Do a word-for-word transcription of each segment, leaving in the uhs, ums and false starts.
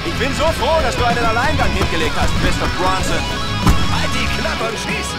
Ich bin so froh, dass du einen Alleingang hingelegt hast, Mister Bronson. Halt die Klappe und schieß!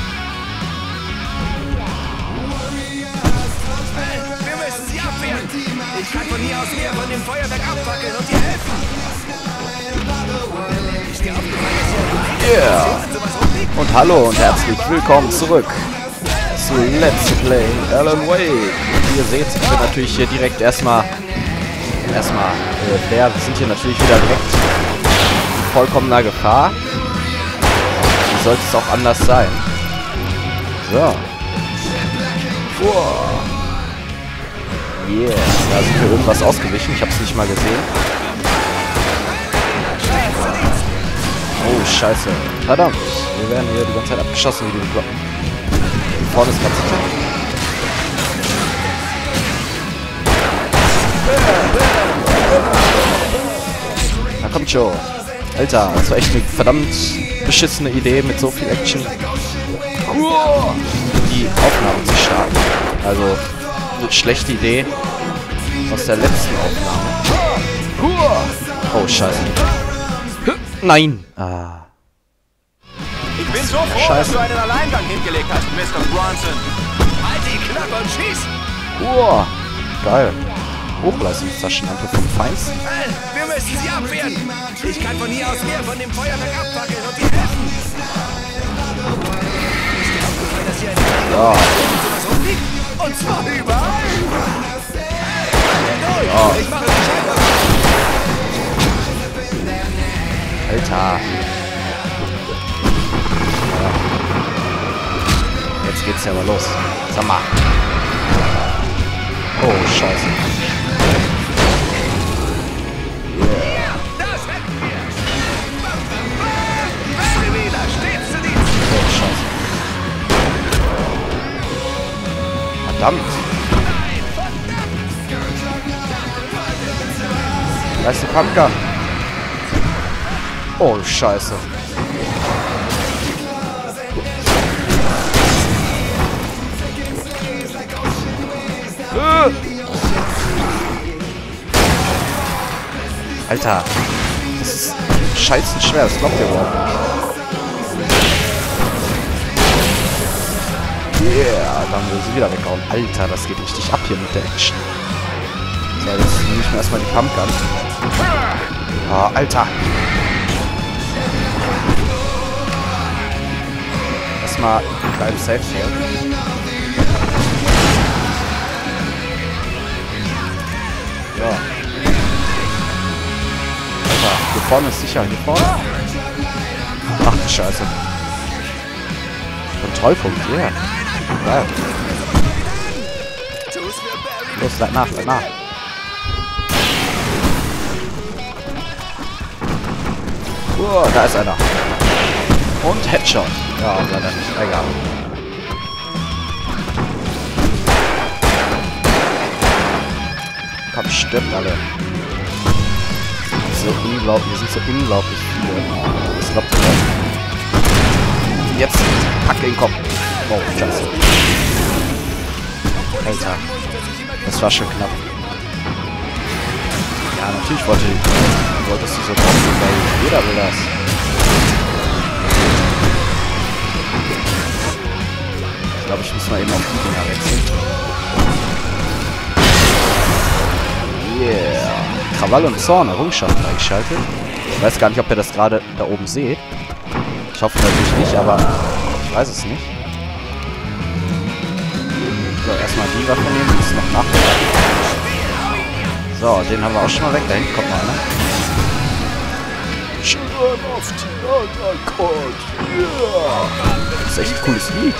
Wir müssen sie abwehren! Ich kann von hier aus mehr von dem Feuerwerk abfackeln und dir helfen! Ist dir aufgefallen, dass hier Yeah! Und hallo und herzlich willkommen zurück zu Let's Play Alan Wake. Wie ihr seht, sind wir natürlich hier direkt erstmal erstmal äh, leer. Wir sind hier natürlich wieder direkt in vollkommener Gefahr. Wie sollte es auch anders sein? So. Wow. Yeah. Da sind wir irgendwas ausgewichen. Ich habe es nicht mal gesehen. Oh, scheiße. Verdammt. Wir werden hier die ganze Zeit abgeschossen wie die Glocken. Hier vorne ist ganz sicher. Na kommt schon. Alter, das war echt eine verdammt beschissene Idee mit so viel Action. Die Aufnahmen zu starten. Also, eine schlechte Idee aus der letzten Aufnahme. Oh, scheiße. Nein. Ah. Ich bin so froh, Scheiße. dass du einen Alleingang hingelegt hast, Mister Bronson. Halt die Klappe und schieß! Wow. Geil. Hochleistungstaschenlampe vom Feinsten. Wir müssen sie abwehren! Ich kann von hier aus mehr von dem Feuerwerk abfackeln und dir helfen! Ist dir aufgefallen, dass hier ein Ja. sowas rumliegt? Und zwar überall! Ja. Ich mache die Scheibe! Alter. Ja. Jetzt geht's ja aber los. Sag mal. Oh, scheiße. Yeah. Das hätten wir! Wähler, stets zu Dienst! Oh, scheiße. Verdammt. Da ist die Pumpgun. Oh, scheiße. Äh. Alter. Das ist scheißen schwer. Das glaubt ihr überhaupt nicht. Yeah, dann will sie wieder weghauen. Alter, das geht richtig ab hier mit der Action. So, jetzt nehme ich mir erstmal die Pumpgun. Ah, Alter. Erstmal einen kleinen Safe hier. Ja. Alter, hier vorne ist sicher. Hier vorne. Ach du Scheiße. Kontrollpunkt, ja. Yeah. Geil. Los, lad nach, lad nach. Oh, da ist einer. Und Headshot. Ja, leider nicht. Egal. Komm, stirbt alle. So unglaublich, wir sind so unglaublich viele. Das glaubt ihr nicht. Jetzt pack den Kopf. Oh, scheiße. Alter. Das war schon knapp. Ja, natürlich wollte ich. Wolltest du so drauf, weil jeder will das. Ich glaube, ich muss mal eben auf die Dinger wechseln. Yeah. Krawall und Zorn, Errungenschaft freigeschaltet. Ich weiß gar nicht, ob ihr das gerade da oben seht. Ich hoffe natürlich nicht, aber ich weiß es nicht. So, erstmal die Waffe nehmen, die ist noch nachgeladen. So, den haben wir auch schon mal weg. Da hinten kommt noch einer. Oft. Oh Gott. Yeah. Das ist echt ein cooles Lied.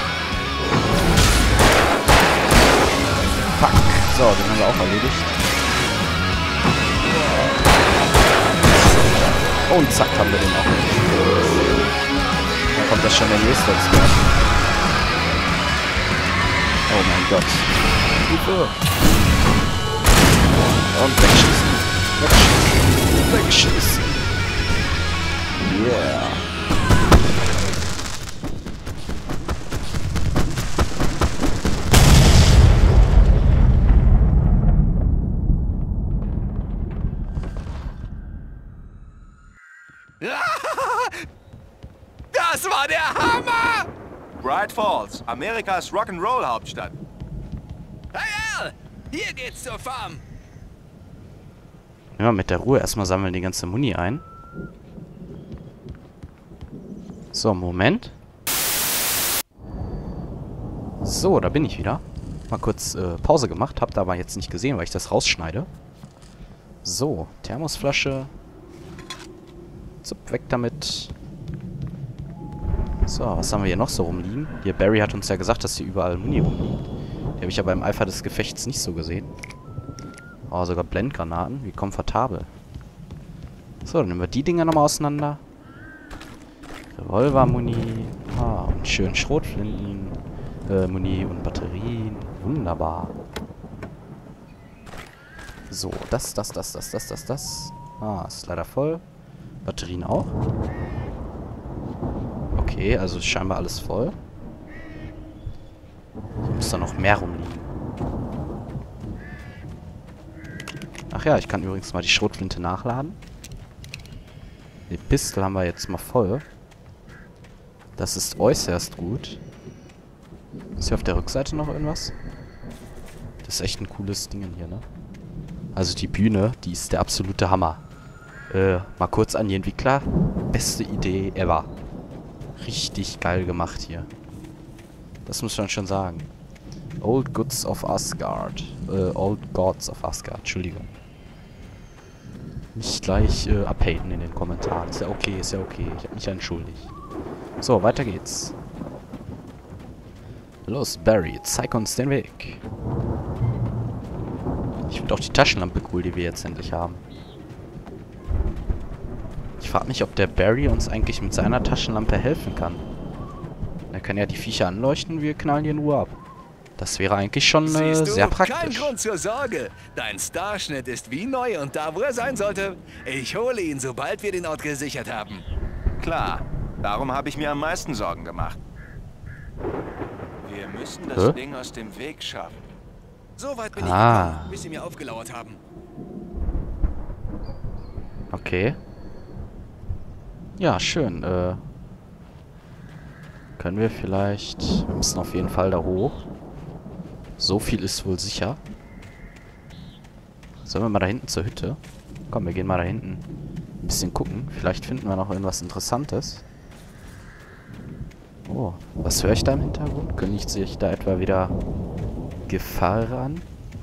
Fuck. So, den haben wir auch erledigt. Und zack, haben wir den auch. Da kommt das schon der nächste Expert. Oh mein Gott. Hilfe. Und wegschießen. Wegschießen. Wegschießen. Yeah. Das war der Hammer! Bright Falls, Amerikas Rock'n'Roll-Hauptstadt. Hey Al, hier geht's zur Farm. Ja, mit der Ruhe erstmal sammeln die ganze Muni ein. So, Moment. So, da bin ich wieder. Mal kurz äh, Pause gemacht, hab da aber jetzt nicht gesehen, weil ich das rausschneide. So, Thermosflasche. Zup, weg damit. So, was haben wir hier noch so rumliegen? Hier, Barry hat uns ja gesagt, dass hier überall Muni rumliegt. Die habe ich aber im Eifer des Gefechts nicht so gesehen. Oh, sogar Blendgranaten. Wie komfortabel. So, dann nehmen wir die Dinger nochmal auseinander. Revolver-Muni. Ah, und schön Schrotflinten. Äh, Muni und Batterien. Wunderbar. So, das, das, das, das, das, das, das. Ah, ist leider voll. Batterien auch. Okay, also ist scheinbar alles voll. Hier muss da noch mehr rumliegen. Ach ja, ich kann übrigens mal die Schrotflinte nachladen. Die Pistole haben wir jetzt mal voll. Das ist äußerst gut. Ist hier auf der Rückseite noch irgendwas? Das ist echt ein cooles Ding hier, ne? Also die Bühne, die ist der absolute Hammer. Äh, mal kurz an die Entwickler. Beste Idee ever. Richtig geil gemacht hier. Das muss man schon sagen. Old Goods of Asgard. Äh, Old Gods of Asgard, Entschuldigung. Nicht gleich äh, abhaten in den Kommentaren. Ist ja okay, ist ja okay. Ich habe mich ja entschuldigt. So, weiter geht's. Los, Barry, zeig uns den Weg. Ich finde auch die Taschenlampe cool, die wir jetzt endlich haben. Ich frage mich, ob der Barry uns eigentlich mit seiner Taschenlampe helfen kann. Er kann ja die Viecher anleuchten, wir knallen die in Ruhe ab. Das wäre eigentlich schon äh, Siehst du, sehr praktisch. Kein Grund zur Sorge. Dein Starschnitt ist wie neu und da, wo er sein sollte. Ich hole ihn, sobald wir den Ort gesichert haben. Klar, darum habe ich mir am meisten Sorgen gemacht. Wir müssen das Hä? Ding aus dem Weg schaffen. So weit bin Ah. ich gekommen, bis sie mir aufgelauert haben. Okay. Ja, schön. Äh, können wir vielleicht... Wir müssen auf jeden Fall da hoch. So viel ist wohl sicher. Sollen wir mal da hinten zur Hütte? Komm, wir gehen mal da hinten ein bisschen gucken. Vielleicht finden wir noch irgendwas Interessantes. Oh, was höre ich da im Hintergrund? Kündigt sich da etwa wieder Gefahr an?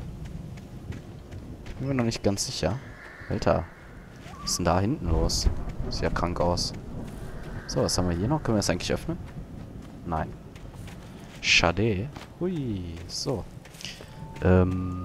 Bin mir noch nicht ganz sicher. Alter, was ist denn da hinten los? Sieht ja krank aus. So, was haben wir hier noch? Können wir das eigentlich öffnen? Nein. Schade. Hui, so. Ähm.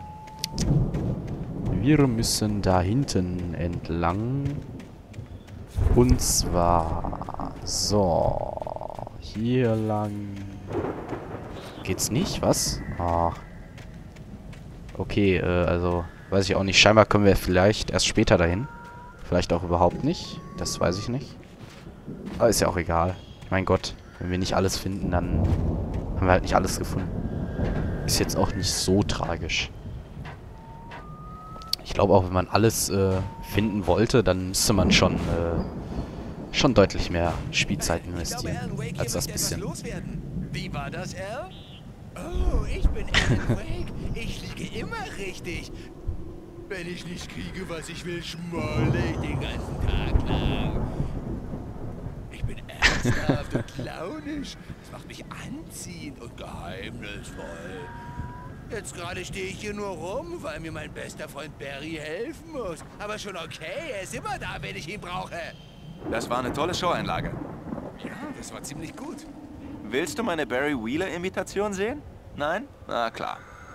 Wir müssen da hinten entlang. Und zwar... So. Hier lang. Geht's nicht? Was? Ach. Okay, äh, also... Weiß ich auch nicht. Scheinbar können wir vielleicht erst später dahin. Vielleicht auch überhaupt nicht. Das weiß ich nicht. Aber ist ja auch egal. Mein Gott. Wenn wir nicht alles finden, dann haben wir halt nicht alles gefunden. Ist jetzt auch nicht so tragisch. Ich glaube auch, wenn man alles äh, finden wollte, dann müsste man schon äh, schon deutlich mehr Spielzeit investieren, Ich glaube, Alan Wake als hier das möchte etwas bisschen. loswerden. Wie war das, Al? Oh, ich bin Alan Wake. Ich liege immer richtig. Wenn ich nicht kriege, was ich will, schmolle ich den ganzen Tag lang. Ich bin ernsthaft und launisch. Das macht mich anziehend und geheimnisvoll. Jetzt gerade stehe ich hier nur rum, weil mir mein bester Freund Barry helfen muss. Aber schon okay, er ist immer da, wenn ich ihn brauche. Das war eine tolle Showeinlage. Ja, das war ziemlich gut. Willst du meine Barry Wheeler-Imitation sehen? Nein? Na klar.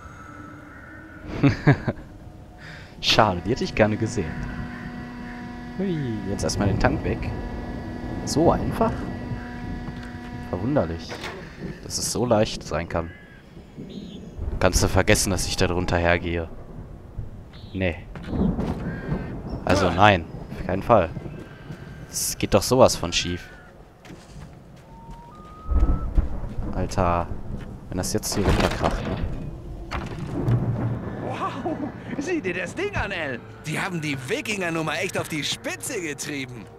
Schade, die hätte ich gerne gesehen. Hui, jetzt erstmal den Tank weg. So einfach? Verwunderlich, dass es so leicht sein kann. Kannst du vergessen, dass ich da drunter hergehe. Nee. Also nein, auf keinen Fall. Es geht doch sowas von schief. Alter, wenn das jetzt hier runterkracht, ne? Wow, sieh dir das Ding an, El. Die haben die Wikinger-Nummer echt auf die Spitze getrieben.